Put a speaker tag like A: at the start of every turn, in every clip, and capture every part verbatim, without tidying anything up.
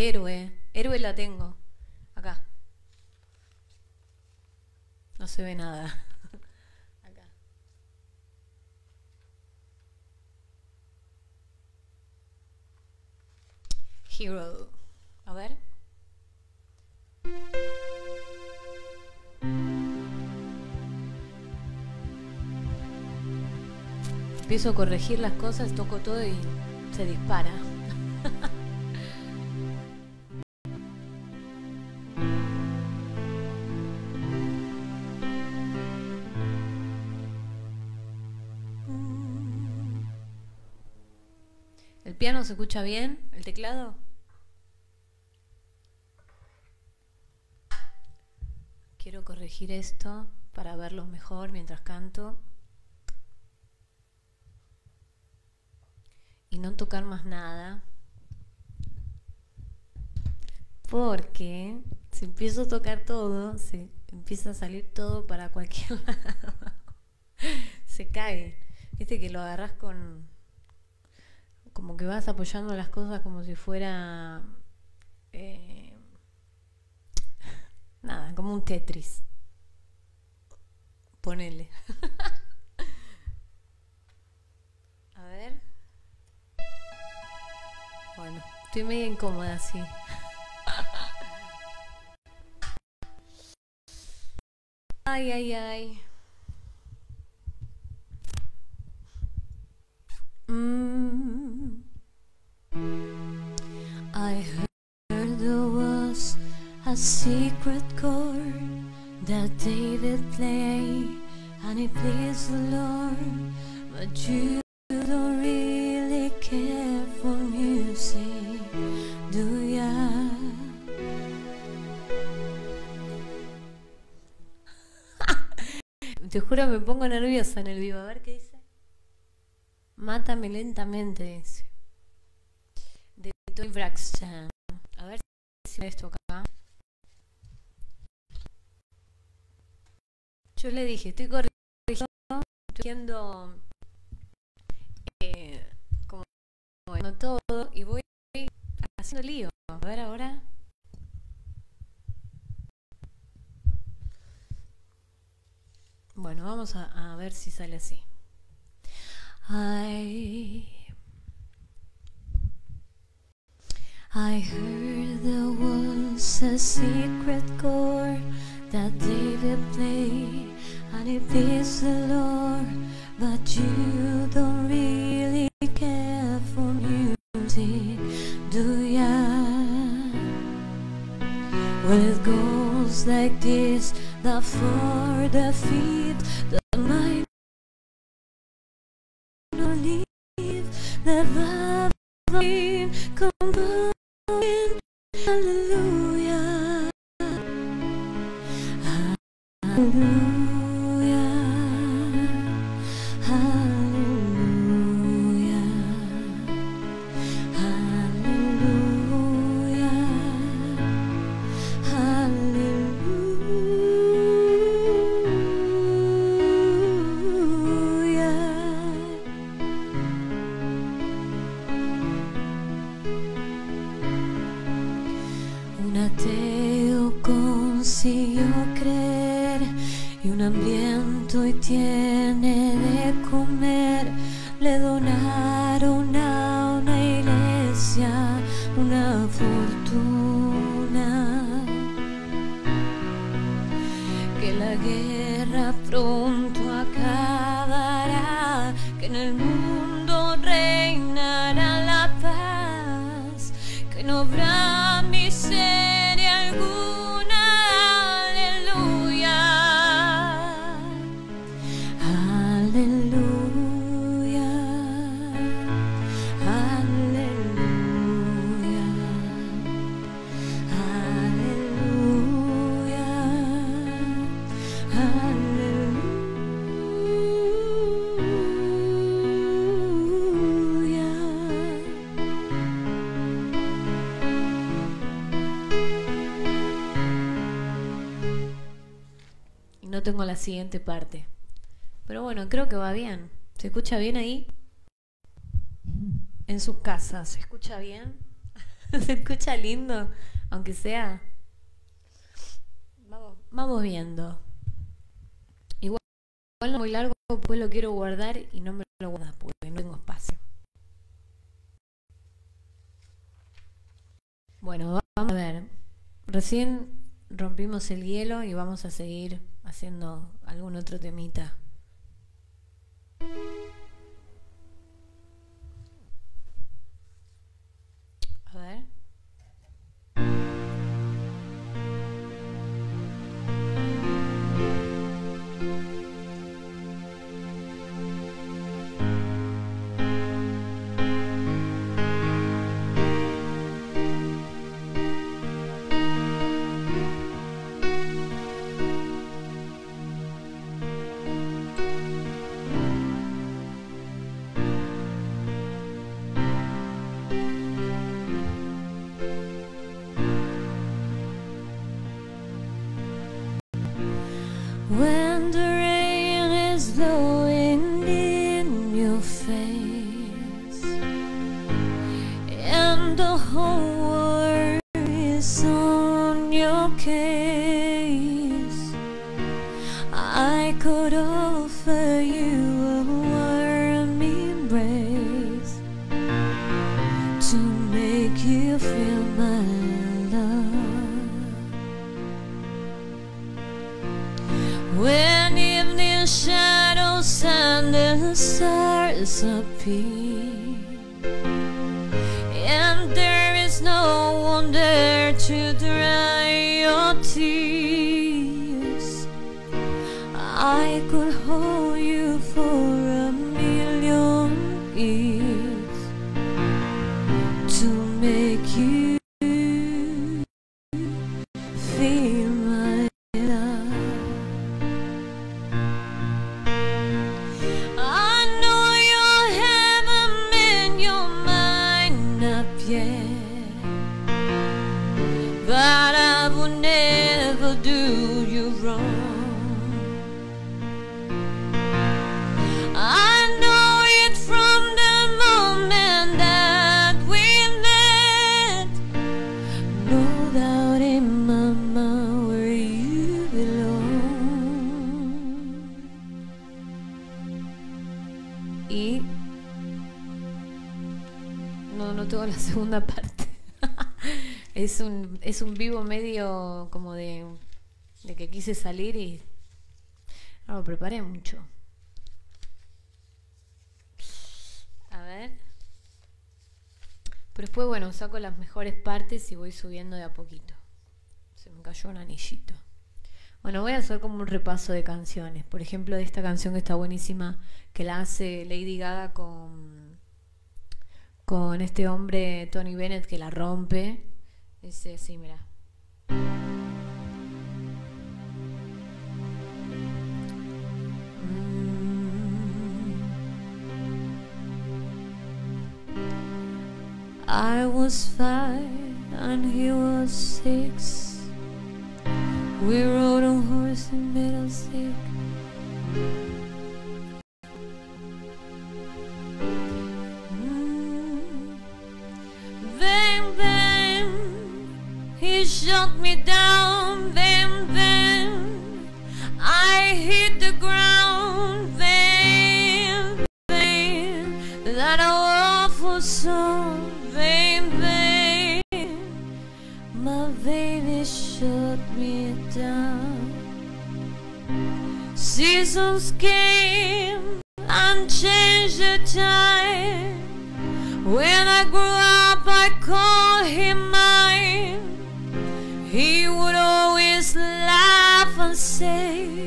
A: Héroe. Héroe la tengo. Acá. No se ve nada. Acá. Hero. A ver. Empiezo a corregir las cosas, toco todo y se dispara. ¿El piano se escucha bien? ¿El teclado? Quiero corregir esto para verlos mejor mientras canto. Y no tocar más nada. Porque si empiezo a tocar todo, se empieza a salir todo para cualquier lado. Se cae. Viste que lo agarrás con... como que vas apoyando las cosas como si fuera... Eh, nada, como un Tetris. Ponele. A ver. Bueno, estoy medio incómoda así. Ay, ay, ay. Mm. I heard there was a secret chord that David played, and it pleased the Lord, but you don't really care for music, do ya? Te juro me pongo nerviosa en el vivo. A ver qué dice. Mátame lentamente, dice. De Tony Braxton. A ver si ve esto acá. Yo le dije, estoy corrigiendo, estoy haciendo eh, como bueno, todo y voy haciendo lío. A ver ahora. Bueno, vamos a, a ver si sale así. I I heard there was a secret chord that David played, and it pleased the Lord, but you don't really care for music, do ya? Well, it goes like this, the for the feet, the mind, no leave, the violin, composing, hallelujah, hallelujah, hallelujah, hallelujah, hallelujah. Un ateo consiguió creer y un hambriento y tiene de comer. Le donaron a una iglesia una fortuna. Que la guerra pronto acabará, que en el mundo reinará la paz, que no habrá miseria alguna, aleluya, aleluya, aleluya, aleluya, aleluya. Y no tengo la siguiente parte. Pero bueno, creo que va bien. ¿Se escucha bien ahí? En sus casas, ¿se escucha bien? Se escucha lindo, aunque sea. Vamos, vamos viendo. Igual, igual no es muy largo, pues lo quiero guardar y no me lo guarda porque no tengo espacio. Bueno, vamos a ver. Recién rompimos el hielo y vamos a seguir haciendo algún otro temita. A ver. When the rain is blowing in your face and the whole world is on your case, I could offer you a warm embrace to make you feel my love. When evening shadows and the stars appear, and there is no one there to dry your tears, I could hold you for a million years to make you feel my love. I know you haven't made your mind up yet, but I would never do you wrong. I know it from the moment that we met. No doubt in my mind where you belong. Y no, no tengo la segunda parte. Es un, es un vivo medio como de, de que quise salir y no lo preparé mucho. A ver. Pero después, bueno, saco las mejores partes y voy subiendo de a poquito. Se me cayó un anillito. Bueno, voy a hacer como un repaso de canciones. Por ejemplo, de esta canción que está buenísima, que la hace Lady Gaga con, con este hombre Tony Bennett, que la rompe. Dice así, mira. I was five and he was six. We rode on horse in Middlesex. Mm. Bang, bang, he shot me down. Bang, bang, I hit the ground. Bang, bang, that awful song. Bang, bang, my baby shut me down. Seasons came and changed the time. When I grew up I called him mine. He would always laugh and say,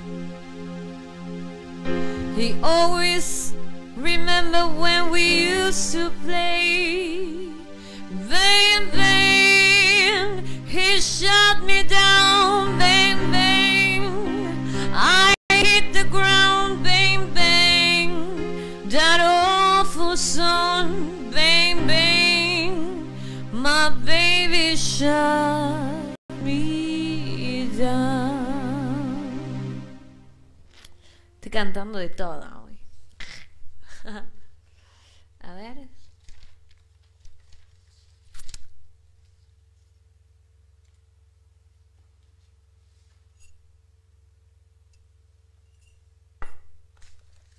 A: he always remember when we used to play. Bang, bang, he shot me down. Bang, bang, I hit the ground. Bang, bang, that awful song. Bang, bang, my baby shot me down. Estoy cantando de todo hoy. A ver.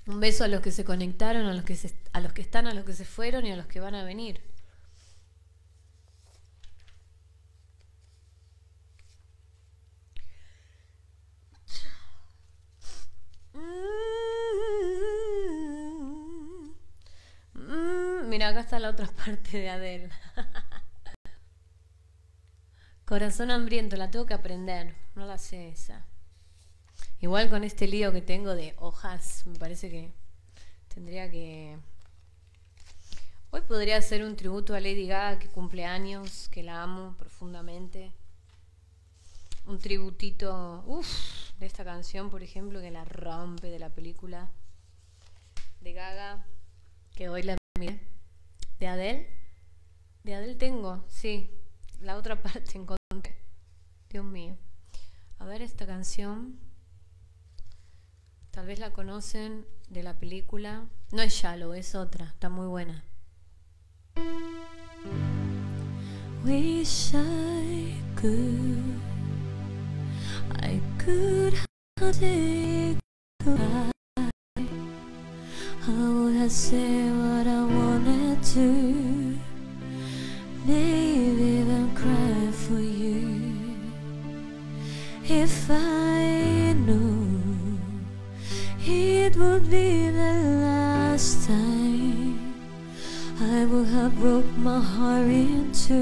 A: Un beso a los que se conectaron, a los que, se, a los que están, a los que se fueron y a los que van a venir. Mira, acá está la otra parte de Adele. Corazón hambriento, la tengo que aprender. No la sé esa. Igual con este lío que tengo de hojas, me parece que tendría que... Hoy podría hacer un tributo a Lady Gaga, que cumple años, que la amo profundamente. Un tributito, uff, de esta canción, por ejemplo, que la rompe, de la película de Gaga, que hoy la miré. ¿De Adele? De Adele tengo, sí. La otra parte encontré. Dios mío. A ver esta canción. Tal vez la conocen de la película. No es Shallow, es otra. Está muy buena. Wish I could, I could have it goodbye. I would have said what I wanted to, maybe even cry for you. If I knew it would be the last time, I would have broke my heart in two,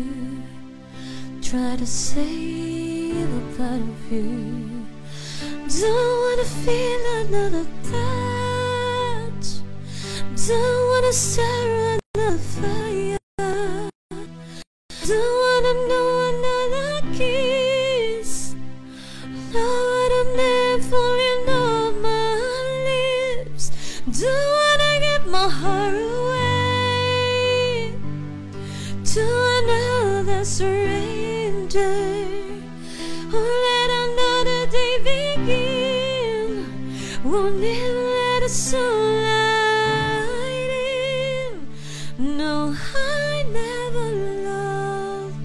A: try to save a part of you. Don't wanna feel another touch, don't wanna stare another fire, don't wanna know another kiss, know what a man falling off my lips. Don't wanna give my heart away to another stranger, or let another day begin. Won't never let a soul light in. No, I never love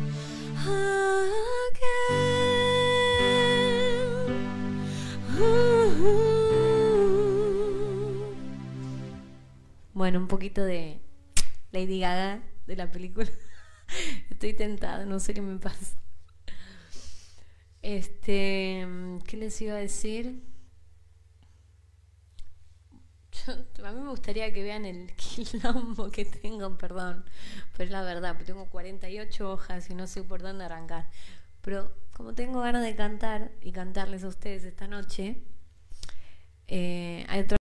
A: again. Uh-huh. Bueno, un poquito de Lady Gaga de la película. Estoy tentada, no sé qué me pasa. Este, ¿qué les iba a decir? Yo, a mí me gustaría que vean el quilombo que tengo, perdón, pero es la verdad, porque tengo cuarenta y ocho hojas y no sé por dónde arrancar. Pero como tengo ganas de cantar y cantarles a ustedes esta noche, eh, hay otra